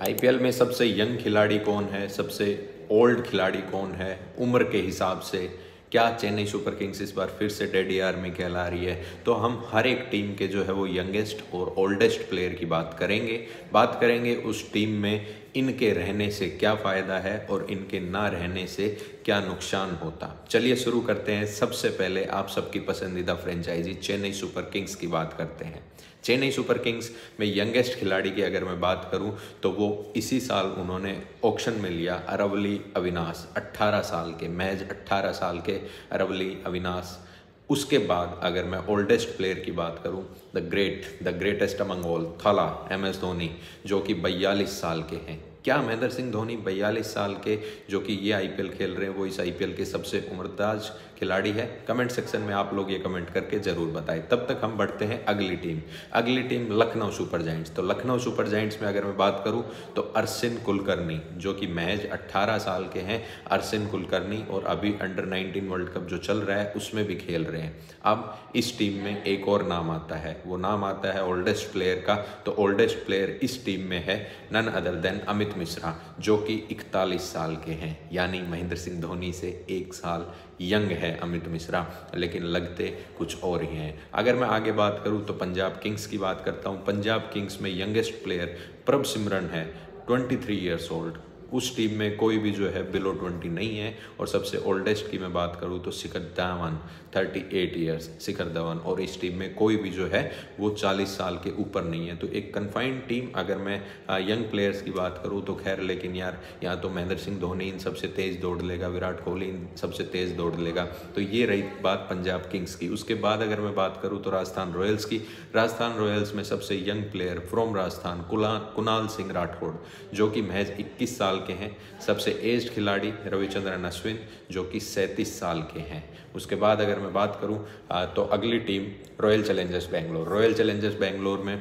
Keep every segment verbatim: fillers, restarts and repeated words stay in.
IPL में सबसे young खिलाड़ी कौन है, सबसे ओल्ड खिलाड़ी कौन है उम्र के हिसाब से, क्या चेन्नई सुपर किंग्स इस बार फिर से डैडी आर्मी कहला रही है। तो हम हर एक टीम के जो है वो यंगेस्ट और ओल्डेस्ट प्लेयर की बात करेंगे बात करेंगे उस टीम में इनके रहने से क्या फ़ायदा है और इनके ना रहने से क्या नुकसान होता। चलिए शुरू करते हैं। सबसे पहले आप सबकी पसंदीदा फ्रेंचाइजी चेन्नई सुपर किंग्स की बात करते हैं। चेन्नई सुपर किंग्स में यंगेस्ट खिलाड़ी की अगर मैं बात करूं तो वो इसी साल उन्होंने ऑक्शन में लिया अरवली अविनाश, अट्ठारह साल के, महज अट्ठारह साल के अरवली अविनाश। उसके बाद अगर मैं ओल्डेस्ट प्लेयर की बात करूं, the great the greatest among all, Thala M S Dhoni, जो कि बयालीस साल के हैं। क्या महेंद्र सिंह धोनी बयालीस साल के जो कि ये आईपीएल खेल रहे हैं वो इस आईपीएल के सबसे उम्रदराज खिलाड़ी है? कमेंट सेक्शन में आप लोग ये कमेंट करके जरूर बताएं। तब तक हम बढ़ते हैं अगली टीम अगली टीम लखनऊ सुपर जायंट्स। तो लखनऊ सुपर जायंट्स में अगर मैं बात करूं तो अरसिन कुलकर्णी, जो कि महज अट्ठारह साल के हैं। अरसिन कुलकर्णी और अभी अंडर नाइनटीन वर्ल्ड कप जो चल रहा है उसमें भी खेल रहे हैं। अब इस टीम में एक और नाम आता है, वो नाम आता है ओल्डेस्ट प्लेयर का। तो ओल्डेस्ट प्लेयर इस टीम में है none other than Amit Mishra, जो कि इकतालीस साल के हैं, यानी महेंद्र सिंह धोनी से एक साल यंग है अमित मिश्रा, लेकिन लगते कुछ और ही हैं। अगर मैं आगे बात करूं तो पंजाब किंग्स की बात करता हूं। पंजाब किंग्स में यंगेस्ट प्लेयर प्रभ सिमरन है, तेईस इयर्स ओल्ड। उस टीम में कोई भी जो है बिलो ट्वेंटी नहीं है। और सबसे ओल्डेस्ट की मैं बात करूं तो शिखर धवन, अड़तीस इयर्स शिखर धवन, और इस टीम में कोई भी जो है वो चालीस साल के ऊपर नहीं है। तो एक कन्फाइंड टीम। अगर मैं यंग प्लेयर्स की बात करूं तो खैर, लेकिन यार यहाँ तो महेंद्र सिंह धोनी इन सबसे तेज़ दौड़ लेगा, विराट कोहली इन सबसे तेज़ दौड़ लेगा। तो ये रही बात पंजाब किंग्स की। उसके बाद अगर मैं बात करूँ तो राजस्थान रॉयल्स की। राजस्थान रॉयल्स में सबसे young player from Rajasthan Kunal Singh Rathore, जो कि महज इक्कीस साल के हैं। सबसे एज्ड खिलाड़ी रविचंद्रन अश्विन, जो कि सैंतीस साल के हैं। उसके बाद अगर मैं बात करूं तो अगली team royal challengers Bangalore. Royal challengers Bangalore में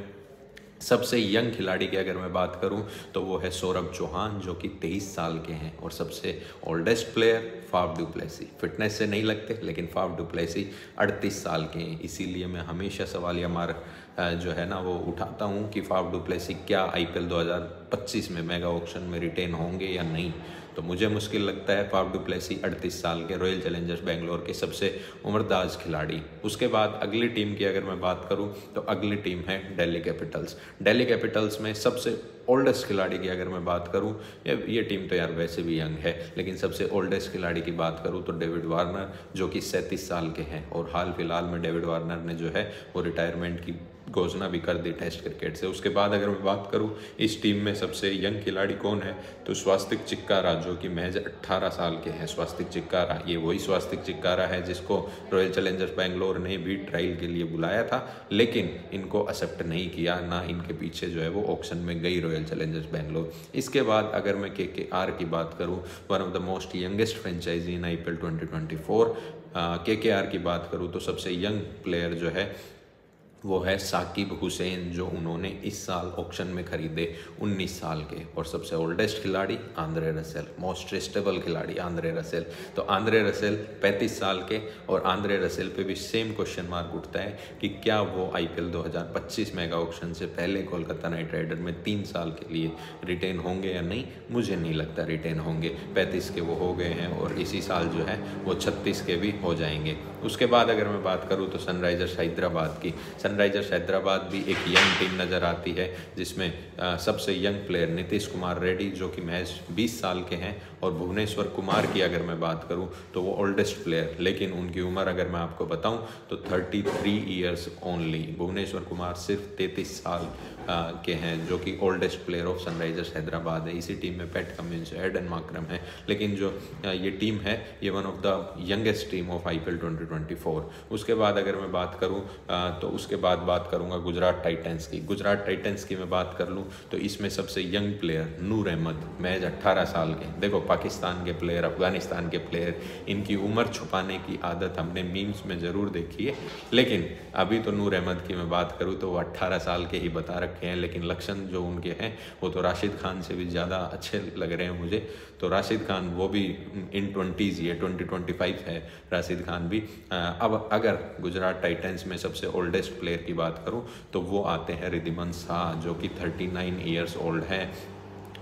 सबसे यंग खिलाड़ी की अगर मैं बात करूं तो वो है सौरभ चौहान, जो कि तेईस साल के हैं। और सबसे oldest player Faf du Plessis. Fitness से नहीं लगते, लेकिन फाफ डू प्लेसी अड़तीस साल के हैं। इसीलिए मैं हमेशा सवालिया मार्क जो है ना वो उठाता हूं कि फाफ डू प्लेसी क्या आईपीएल दो हज़ार पच्चीस में मेगा ऑक्शन में रिटेन होंगे या नहीं। तो मुझे मुश्किल लगता है। फाफ डू प्लेसी अड़तीस साल के, रॉयल चैलेंजर्स बेंगलोर के सबसे उम्रदराज खिलाड़ी। उसके बाद अगली टीम की अगर मैं बात करूं तो अगली टीम है दिल्ली कैपिटल्स। दिल्ली कैपिटल्स में सबसे ओल्डेस्ट खिलाड़ी की अगर मैं बात करूं, ये ये टीम तो यार वैसे भी यंग है, लेकिन सबसे ओल्डेस्ट खिलाड़ी की बात करूं तो डेविड वार्नर, जो कि सैंतीस साल के हैं। और हाल फिलहाल में डेविड वार्नर ने जो है वो रिटायरमेंट की घोषणा भी कर दी टेस्ट क्रिकेट से। उसके बाद अगर मैं बात करूं इस टीम में सबसे यंग खिलाड़ी कौन है तो स्वास्तिक चिक्कारा, जो कि महज अट्ठारह साल के हैं। स्वास्तिक चिक्कारा, ये वही स्वास्तिक चिक्कारा है जिसको रॉयल चैलेंजर्स बेंगलोर ने भी ट्रायल के लिए बुलाया था, लेकिन इनको एक्सेप्ट नहीं किया, ना इनके पीछे जो है वो ऑक्शन में गई रॉयल चैलेंजर्स बेंगलोर। इसके बाद अगर मैं के के आर की बात करूं, one of the most youngest franchise in IPL twenty twenty four, K K are की बात करूं तो सबसे यंग प्लेयर जो है वो है साकिब हुसैन, जो उन्होंने इस साल ऑक्शन में खरीदे, उन्नीस साल के। और सबसे ओल्डेस्ट खिलाड़ी आंद्रे रसेल, मोस्ट ट्रस्टेबल खिलाड़ी आंद्रे रसेल। तो आंद्रे रसेल पैंतीस साल के, और आंद्रे रसेल पे भी सेम क्वेश्चन मार्क उठता है कि क्या वो आईपीएल दो हज़ार पच्चीस मेगा ऑक्शन से पहले कोलकाता नाइट राइडर में तीन साल के लिए रिटेन होंगे या नहीं। मुझे नहीं लगता रिटेन होंगे। पैंतीस के वो हो गए हैं और इसी साल जो है वो छत्तीस के भी हो जाएंगे। उसके बाद अगर मैं बात करूँ तो सनराइजर्स हैदराबाद की। सनराइजर्स हैदराबाद भी एक यंग टीम नज़र आती है, जिसमें आ, सबसे यंग प्लेयर नीतीश कुमार रेड्डी, जो कि महज बीस साल के हैं। और भुवनेश्वर कुमार की अगर मैं बात करूं तो वो ओल्डेस्ट प्लेयर, लेकिन उनकी उम्र अगर मैं आपको बताऊं तो तैंतीस इयर्स ओनली। भुवनेश्वर कुमार सिर्फ तैंतीस साल आ, के हैं, जो कि oldest player of sunrisers Hyderabad है। इसी टीम में पैट कमिंस, एडन मार्करम है, लेकिन जो आ, ये टीम है ये one of the youngest team of IPL twenty twenty four. उसके बाद अगर मैं बात करूं आ, तो उसके बाद बात करूंगा गुजरात टाइटंस की। गुजरात टाइटंस की मैं बात कर लूं तो इसमें सबसे यंग प्लेयर नूर अहमद, महज अट्ठारह साल के। देखो, पाकिस्तान के प्लेयर, अफगानिस्तान के प्लेयर, इनकी उम्र छुपाने की आदत हमने मीम्स में ज़रूर देखी है, लेकिन अभी तो नूर अहमद की मैं बात करूँ तो वो अट्ठारह साल के ही बता रखे हैं। लेकिन लक्षण जो उनके हैं वो तो राशिद खान से भी ज़्यादा अच्छे लग रहे हैं मुझे। तो राशिद खान वो भी इन ट्वेंटीज़, ये ट्वेंटी ट्वेंटी फाइव है राशिद खान भी। अब अगर गुजरात टाइटंस में सबसे ओल्डेस्ट प्लेयर की बात करूं तो वो आते हैं रिद्धिमान शाह, जो कि उनतालीस इयर्स ओल्ड हैं।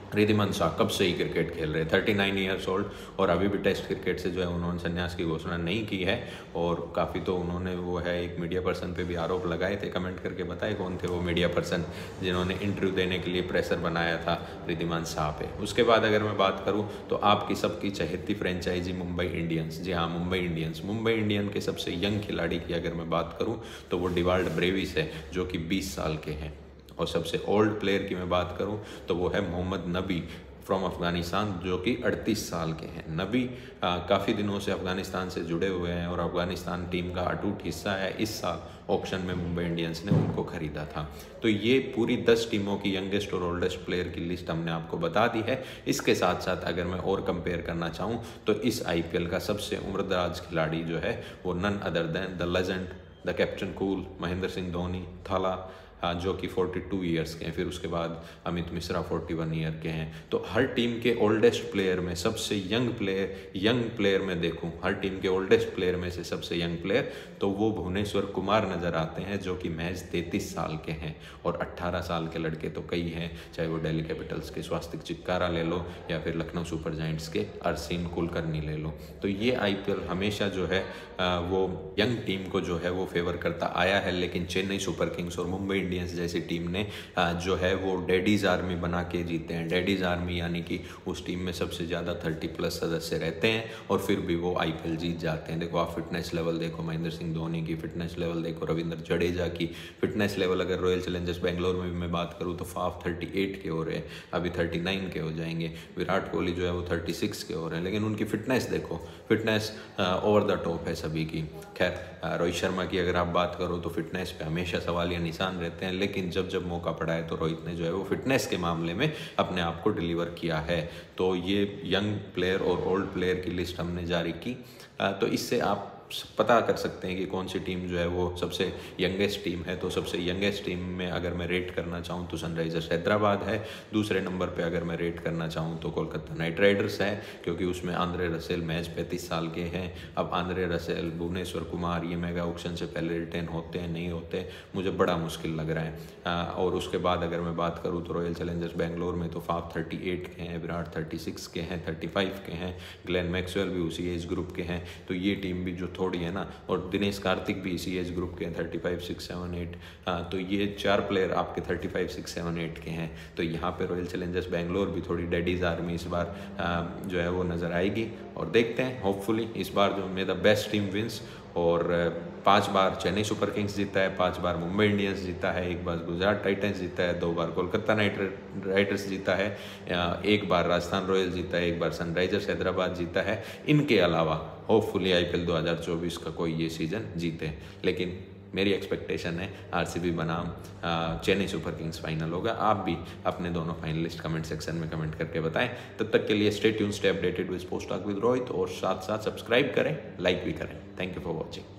रिद्धिमान शाह कब से ही क्रिकेट खेल रहे हैं, थर्टी नाइन ईयर्स ओल्ड, और अभी भी टेस्ट क्रिकेट से जो है उन्होंने संन्यास की घोषणा नहीं की है। और काफ़ी तो उन्होंने वो है एक मीडिया पर्सन पे भी आरोप लगाए थे, कमेंट करके बताए कौन थे वो मीडिया पर्सन जिन्होंने इंटरव्यू देने के लिए प्रेशर बनाया था रिद्धिमान शाह पे। उसके बाद अगर मैं बात करूँ तो आपकी सबकी चहेती फ्रेंचाइजी मुंबई इंडियंस, जी हाँ मुंबई इंडियंस, मुंबई इंडियन के सबसे यंग खिलाड़ी की अगर मैं बात करूँ तो वो डिवाल्ड ब्रेविस है जो कि बीस साल के हैं। और सबसे ओल्ड प्लेयर की मैं बात करूं तो वो है मोहम्मद नबी फ्रॉम अफ़गानिस्तान जो कि अड़तीस साल के हैं। नबी काफ़ी दिनों से अफ़गानिस्तान से जुड़े हुए हैं और अफ़गानिस्तान टीम का अटूट हिस्सा है। इस साल ऑक्शन में मुंबई इंडियंस ने उनको खरीदा था। तो ये पूरी दस टीमों की यंगेस्ट और ओल्डेस्ट प्लेयर की लिस्ट हमने आपको बता दी है। इसके साथ साथ अगर मैं और कंपेयर करना चाहूँ तो इस आईपीएल का सबसे उम्रदराज खिलाड़ी जो है वो none other than the legend, the captain cool, Mahendra Singh Dhoni, Thala, जो कि बयालीस ईयर्स के हैं। फिर उसके बाद अमित मिश्रा इकतालीस ईयर के हैं। तो हर टीम के ओल्डेस्ट प्लेयर में सबसे यंग प्लेयर यंग प्लेयर में देखूं, हर टीम के ओल्डेस्ट प्लेयर में से सबसे यंग प्लेयर तो वो भुवनेश्वर कुमार नज़र आते हैं जो कि महज तैंतीस साल के हैं। और अट्ठारह साल के लड़के तो कई हैं, चाहे वो दिल्ली कैपिटल्स के स्वास्तिक चिक्कारा ले लो या फिर लखनऊ सुपर जायंट्स के अरसीन कुलकर्णी ले लो। तो ये आईपीएल हमेशा जो है वो यंग टीम को जो है वो फेवर करता आया है। लेकिन चेन्नई सुपर किंग्स और मुंबई इंडियंस जैसी टीम ने जो है वो डैडीज आर्मी बना के जीते हैं। डैडीज आर्मी यानी कि उस टीम में सबसे ज़्यादा तीस प्लस सदस्य रहते हैं और फिर भी वो आईपीएल जीत जाते हैं। देखो आप फिटनेस लेवल देखो, महेंद्र सिंह धोनी की फिटनेस लेवल देखो, रविंद्र जडेजा की फिटनेस लेवल अगर रॉयल चैलेंजर्स बेंगलोर में भी मैं बात करूँ तो फाफ अड़तीस के हो रहे हैं, अभी उनतालीस के हो जाएंगे। विराट कोहली जो है वो छत्तीस के हो रहे हैं, लेकिन उनकी फिटनेस देखो, फिटनेस ओवर द टॉप है सभी की। खैर रोहित शर्मा की अगर आप बात करो तो फिटनेस पे हमेशा सवालिया निशान रहते हैं, लेकिन जब जब मौका पड़ा है तो रोहित ने जो है वो फिटनेस के मामले में अपने आप को डिलीवर किया है। तो ये यंग प्लेयर और ओल्ड प्लेयर की लिस्ट हमने जारी की। तो इससे आप पता कर सकते हैं कि कौन सी टीम जो है वो सबसे यंगेस्ट टीम है। तो सबसे यंगेस्ट टीम में अगर मैं रेट करना चाहूँ तो सनराइजर्स हैदराबाद है। दूसरे नंबर पे अगर मैं रेट करना चाहूँ तो कोलकाता नाइट राइडर्स है, क्योंकि उसमें आंद्रे रसेल महज पैंतीस साल के हैं। अब आंद्रे रसेल, भुवनेश्वर कुमार ये मेगा ऑक्शन से पहले रिटेन होते हैं नहीं होते, मुझे बड़ा मुश्किल लग रहा है। आ, और उसके बाद अगर मैं बात करूँ तो रॉयल चैलेंजर्स बेंगलोर में तो फाफ अड़तीस के हैं, विराट छत्तीस के हैं, पैंतीस के हैं, ग्लेन मैक्सवेल भी उसी एज ग्रुप के हैं। तो ये टीम भी जो थोड़ी है ना, और दिनेश कार्तिक भी इसी एज ग्रुप के हैं, पैंतीस, छह, सात, आठ। हाँ, तो ये चार प्लेयर आपके पैंतीस, छह, सात, आठ के हैं। तो यहाँ पे रॉयल चैलेंजर्स बेंगलोर भी थोड़ी डैडीज आर्मी इस बार आ, जो है वो नज़र आएगी। और देखते हैं, होपफुली इस बार जो may the best team wins. और पांच बार चेन्नई सुपर किंग्स जीता है, पांच बार मुंबई इंडियंस जीता है, एक बार गुजरात टाइटंस जीता है, दो बार कोलकाता नाइट राइडर्स जीता है, एक बार राजस्थान रॉयल्स जीता है, एक बार सनराइजर्स हैदराबाद जीता है। इनके अलावा होपफुली आईपीएल दो हज़ार चौबीस का कोई ये सीज़न जीते। लेकिन मेरी एक्सपेक्टेशन है आरसीबी बनाम चेन्नई सुपर किंग्स फाइनल होगा। आप भी अपने दोनों फाइनलिस्ट कमेंट सेक्शन में कमेंट करके बताएं। तब तक के लिए stay tuned, stay updated with sports talk with Rohit, और साथ साथ सब्सक्राइब करें, लाइक भी करें। Thank you for watching.